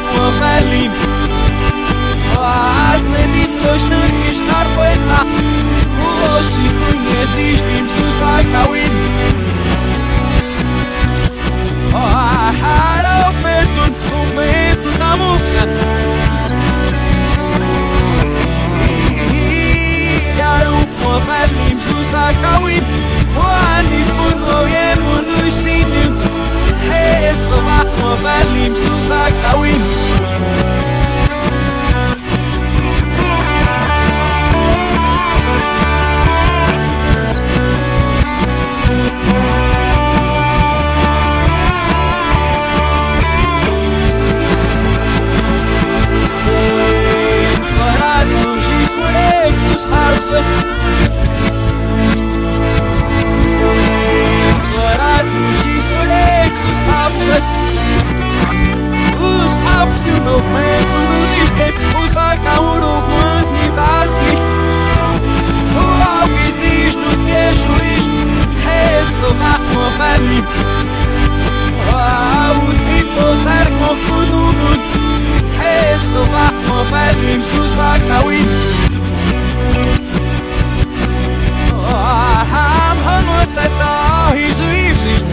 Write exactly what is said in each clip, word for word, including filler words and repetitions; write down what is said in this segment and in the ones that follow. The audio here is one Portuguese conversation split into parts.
uma velhinha. As medições não quis estar poeta. O osso conheces, dimos os acauim. Era o medo, o medo da moça. E era uma velhinha, os acauim. O anifuno e é mundo sinho. Essa vai uma velhinha, os acauim. Os sapos e o meu medo no destempo, os acaúros quando dá assim. O algo existe no teu juiz, ressonar com a velhinha. O tipo der confundo no mundo, ressonar com a velhinha, os acauim. A noite da riso e existe.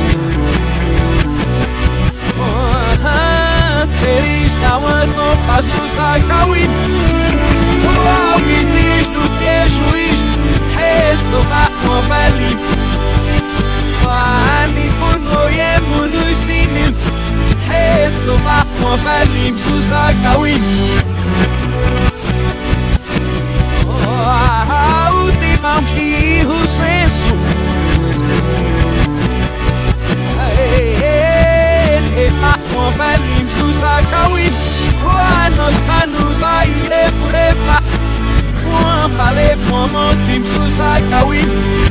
Seres não andam faz os acauim. O algo existe no teu juiz, ressonar com a velhinha. A anifuno e é mundo sinho, ressonar com a velhinha, os acauim. A última uns de o senso. Com velhinho, os acauim. A nossa nuda irê por epa. Com a palê, com a montim, os acauim.